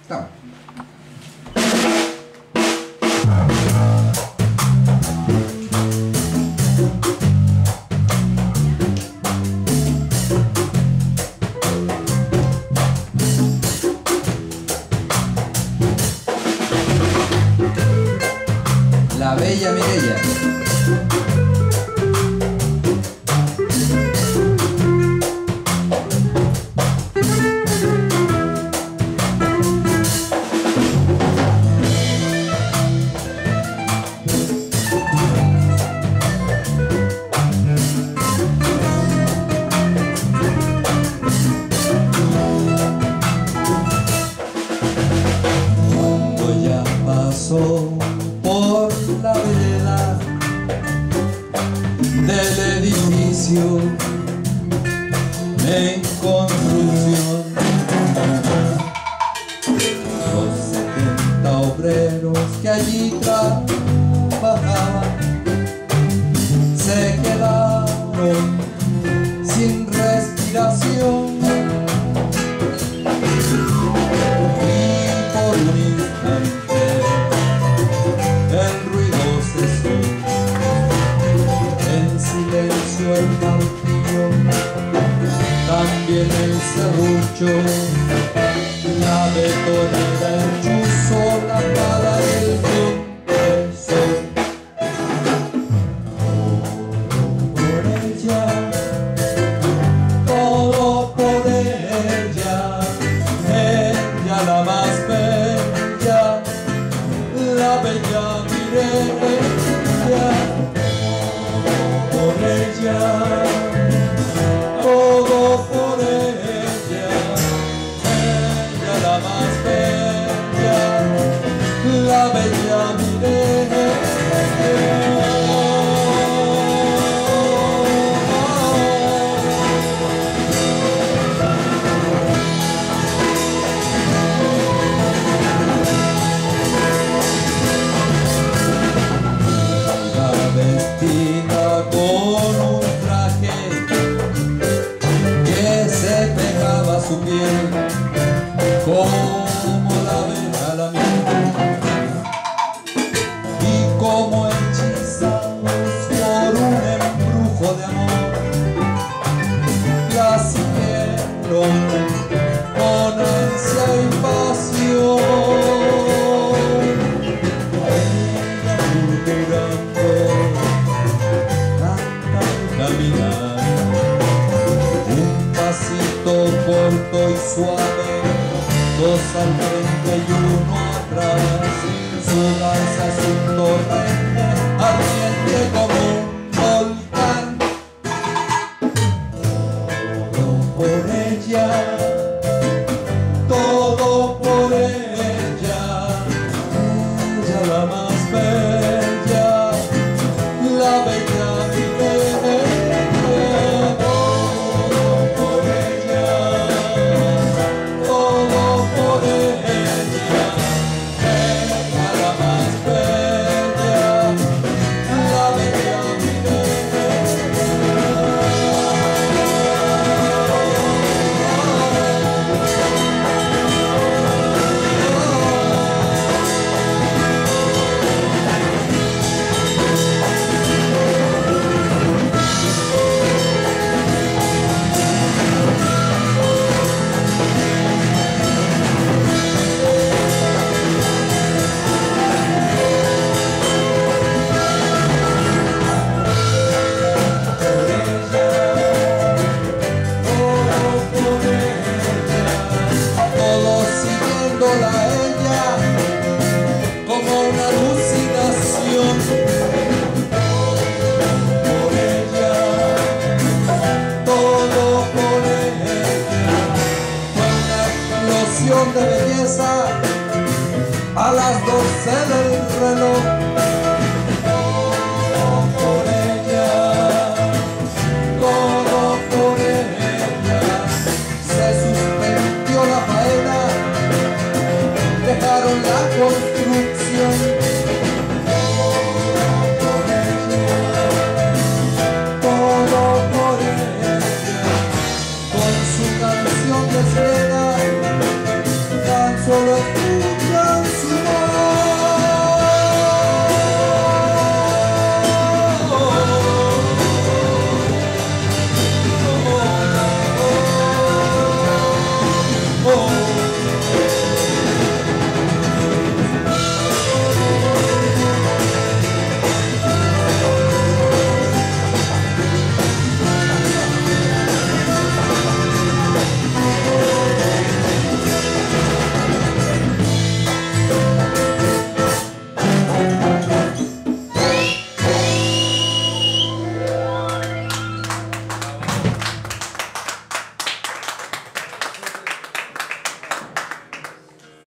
Estamos. La bella Mireya. Cuando ya pasó por la vereda del edificio en construcción, los 70 obreros que allí trabajaban se quedaron sin respiración. El martillo, también el serrucho, la betonera, el chuzo, la pala, el compresor. Todo por ella, ella la más bella, la bella Mireya. Por ella, todo por ella, ella la más bella, la bella Mireya. Vestida con un traje que se pegaba a su piel como la abeja la miel, y como hechizados por un embrujo de amor la siguieron con ansia y pasión. Un pasito corto y suave, dos al frente y uno atrás, su danza es un torrente ardiente como un volcán. Todo por ella, todo por ella, ella la más bella, la bella Mireya. De belleza a las 12 del reloj. Todo por ella, todo por ella, se suspendió la faena, dejaron la construcción. Todo por ella, con su canción de seda, tan solo